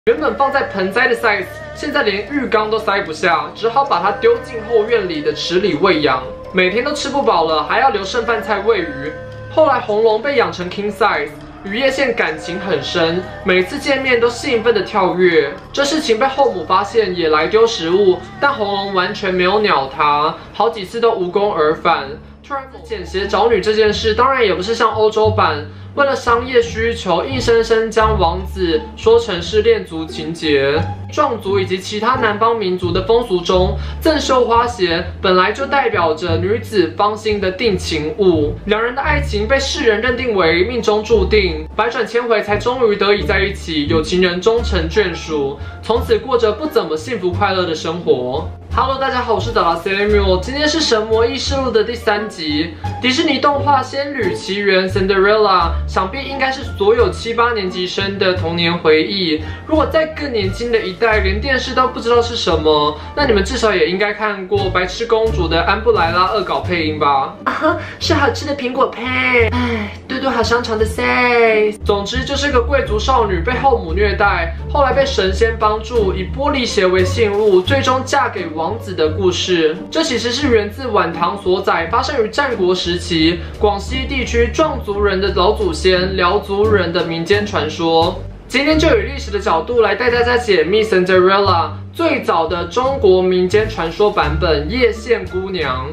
原本放在盆栽的 size， 现在连浴缸都塞不下，只好把它丢进后院里的池里喂养。每天都吃不饱了，还要留剩饭菜喂鱼。后来红龙被养成 king size， 与叶线感情很深，每次见面都兴奋地跳跃。这事情被后母发现，也来丢食物，但红龙完全没有鸟它，好几次都无功而返。突然捡鞋找女这件事，当然也不是像欧洲版，为了商业需求，硬生生将王子说成是恋足情节。壮族以及其他南方民族的风俗中，赠绣花鞋本来就代表着女子芳心的定情物，两人的爱情被世人认定为命中注定，百转千回才终于得以在一起，有情人终成眷属，从此过着不怎么幸福快乐的生活。Hello， 大家好，我是达拉 Samuel， 今天是《神魔异事录》的第3集。迪士尼动画《仙履奇缘》Cinderella， 想必应该是所有7、8年级生的童年回忆。如果在更年轻的一代，连电视都不知道是什么，那你们至少也应该看过《白痴公主》的安布莱拉恶搞配音吧？啊，是好吃的苹果配。哎，嘟嘟好香肠的 say。总之就是个贵族少女被后母虐待，后来被神仙帮助，以玻璃鞋为信物，最终嫁给王子的故事。这其实是源自晚唐所载，发生于战国时期广西地区壮族人的老祖先辽族人的民间传说。今天就以历史的角度来带大家解密 Cinderella 最早的中国民间传说版本叶县姑娘。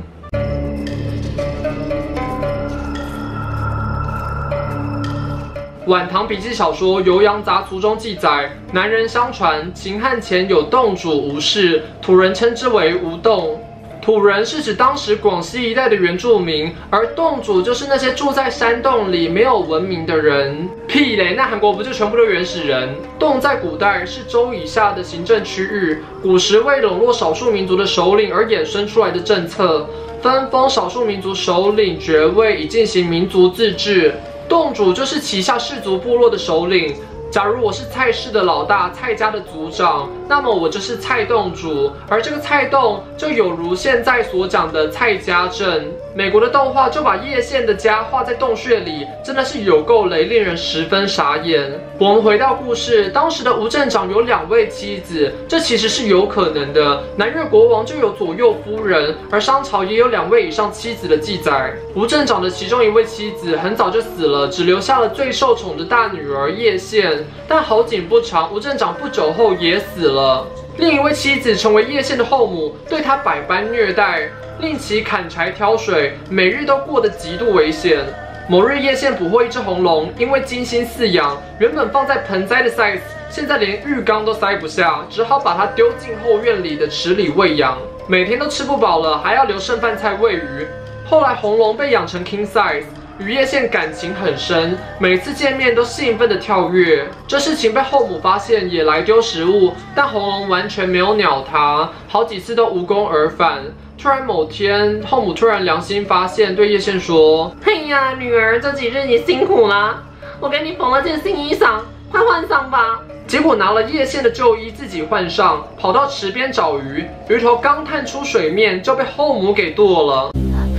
晚唐笔记小说《酉阳杂俎》中记载，南人相传秦汉前有洞主吴氏，土人称之为吴洞。土人是指当时广西一带的原住民，而洞主就是那些住在山洞里没有文明的人。屁嘞，那韩国不就全部都原始人？洞在古代是州以下的行政区域，古时为笼络少数民族的首领而衍生出来的政策，分封少数民族首领爵位，以进行民族自治。洞主就是旗下氏族部落的首领。假如我是蔡氏的老大，蔡家的族长，那么我就是蔡洞主，而这个蔡洞就有如现在所讲的蔡家镇。美国的动画就把叶县的家画在洞穴里，真的是有够雷，令人十分傻眼。我们回到故事，当时的吴镇长有2位妻子，这其实是有可能的。南越国王就有左右夫人，而商朝也有2位以上妻子的记载。吴镇长的其中一位妻子很早就死了，只留下了最受宠的大女儿叶县。但好景不长，吴镇长不久后也死了。另一位妻子成为叶县的后母，对他百般虐待，令其砍柴挑水，每日都过得极度危险。某日，叶县捕获一只红龙，因为精心饲养，原本放在盆栽的 size， 现在连浴缸都塞不下，只好把它丢进后院里的池里喂养。每天都吃不饱了，还要留剩饭菜喂鱼。后来红龙被养成 king size，与叶县感情很深，每次见面都兴奋地跳跃。这事情被后母发现，也来丢食物，但红龙完全没有鸟它，好几次都无功而返。突然某天，后母突然良心发现，对叶县说：“嘿呀，女儿，这几日你辛苦啦，我给你缝了件新衣裳，快换上吧。”结果拿了叶县的旧衣自己换上，跑到池边找鱼，鱼头刚探出水面，就被后母给剁了。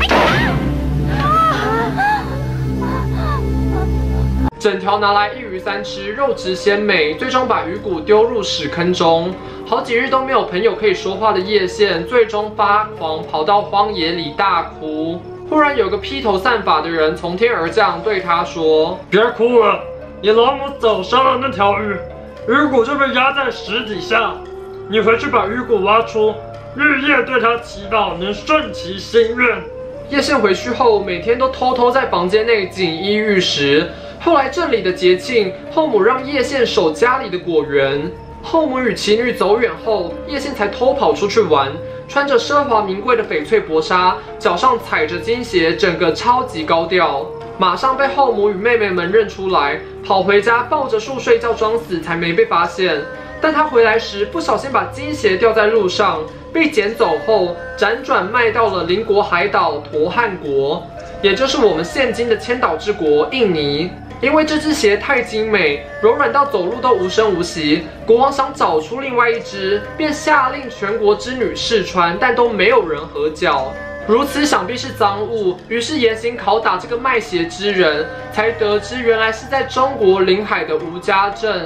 整条拿来1鱼3吃，肉质鲜美，最终把鱼骨丢入屎坑中。好几日都没有朋友可以说话的叶县，最终发狂，跑到荒野里大哭。忽然有个披头散发的人从天而降，对他说：“别哭了，你老母早杀了那条鱼，鱼骨就被压在石底下。你回去把鱼骨挖出，日夜对他祈祷，能顺其心愿。”叶县回去后，每天都偷偷在房间内锦衣玉食。后来镇里的节庆，后母让叶县守家里的果园。后母与其女走远后，叶县才偷跑出去玩，穿着奢华名贵的翡翠薄纱，脚上踩着金鞋，整个超级高调。马上被后母与妹妹们认出来，跑回家抱着树睡觉装死，才没被发现。但他回来时不小心把金鞋掉在路上，被捡走后辗转卖到了邻国海岛陀汉国，也就是我们现今的千岛之国印尼。因为这只鞋太精美，柔软到走路都无声无息，国王想找出另外一只，便下令全国之女试穿，但都没有人合脚。如此想必是赃物，于是严刑拷打这个卖鞋之人，才得知原来是在中国临海的吴家镇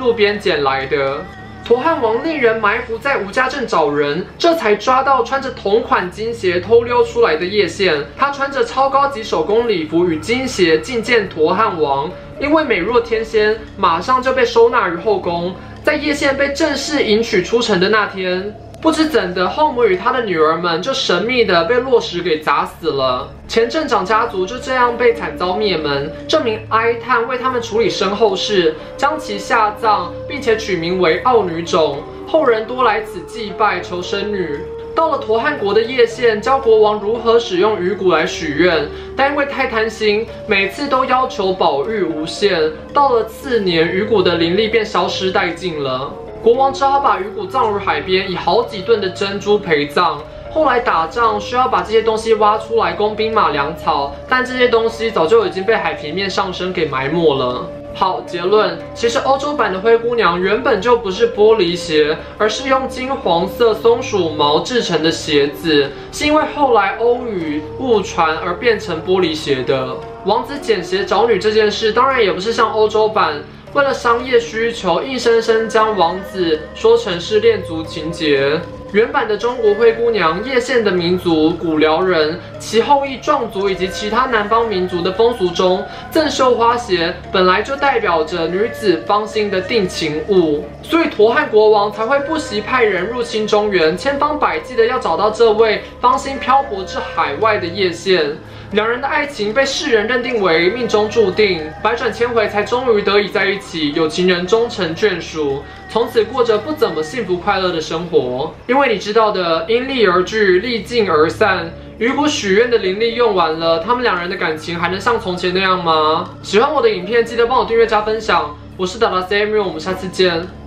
路边捡来的。陀汉王令人埋伏在吴家镇找人，这才抓到穿着同款金鞋偷溜出来的叶县。他穿着超高级手工礼服与金鞋觐见陀汉王，因为美若天仙，马上就被收纳于后宫。在叶县被正式迎娶出城的那天，不知怎的，后母与她的女儿们就神秘的被落石给砸死了。前镇长家族就这样被惨遭灭门。这名哀叹为他们处理身后事，将其下葬，并且取名为傲女种。后人多来此祭拜求生女。到了陀汉国的叶县，教国王如何使用鱼骨来许愿，但因为太贪心，每次都要求宝玉无限。到了次年，鱼骨的灵力便消失殆尽了。国王只好把鱼骨葬入海边，以好几吨的珍珠陪葬。后来打仗需要把这些东西挖出来供兵马粮草，但这些东西早就已经被海平面上升给埋没了。好，结论，其实欧洲版的灰姑娘原本就不是玻璃鞋，而是用金黄色松鼠毛制成的鞋子，是因为后来欧语误传而变成玻璃鞋的。王子捡鞋找女这件事，当然也不是像欧洲版为了商业需求，硬生生将王子说成是恋足情节。原版的中国灰姑娘，叶县的民族古辽人，其后裔壮族以及其他南方民族的风俗中，赠绣花鞋本来就代表着女子芳心的定情物，所以陀汉国王才会不惜派人入侵中原，千方百计的要找到这位芳心漂泊至海外的叶县。两人的爱情被世人认定为命中注定，百转千回才终于得以在一起，有情人终成眷属，从此过着不怎么幸福快乐的生活。因为你知道的，因利而聚，利尽而散。鱼骨许愿的灵力用完了，他们两人的感情还能像从前那样吗？喜欢我的影片，记得帮我订阅加分享。我是达拉 Samuel，我们下次见。